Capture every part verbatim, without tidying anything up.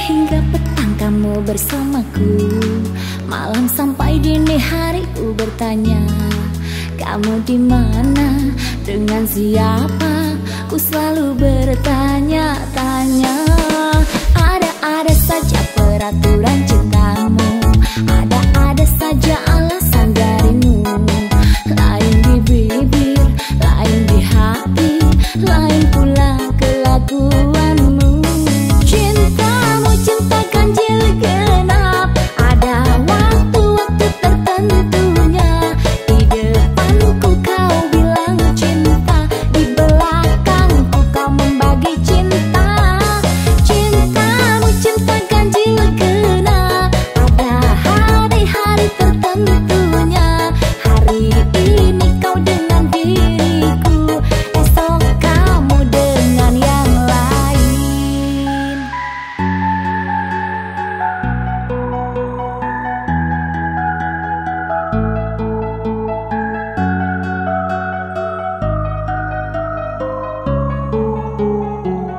hingga petang kamu bersamaku. Malam sampai dini hari ku bertanya, kamu di mana, dengan siapa? Ku selalu bertanya-tanya. Ada-ada saja peraturan cintamu, ada-ada saja alasan darimu. Lain di bibir, lain di hati, lain pula kelakuanmu. Cintamu cinta ganjil genap, ada waktu-waktu tertentunya. Di depanku kau bilang cinta, di belakangku kau membagi cinta. Cintamu cinta ganjil genap, ada hari-hari tertentunya. Hari ini kau dengan diriku, esok kamu dengan yang lain.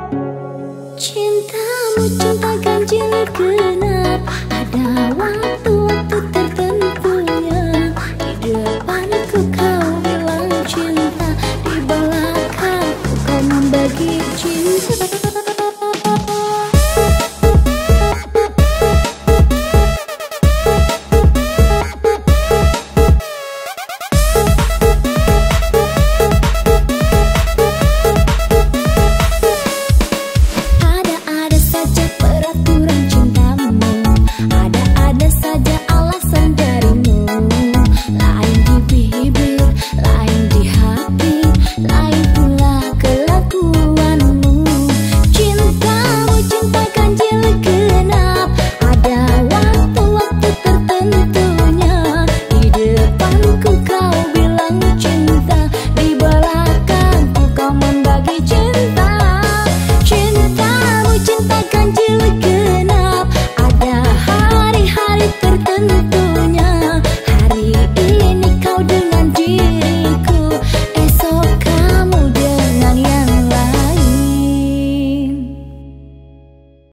Cintamu cinta ganjil genap, ada waktu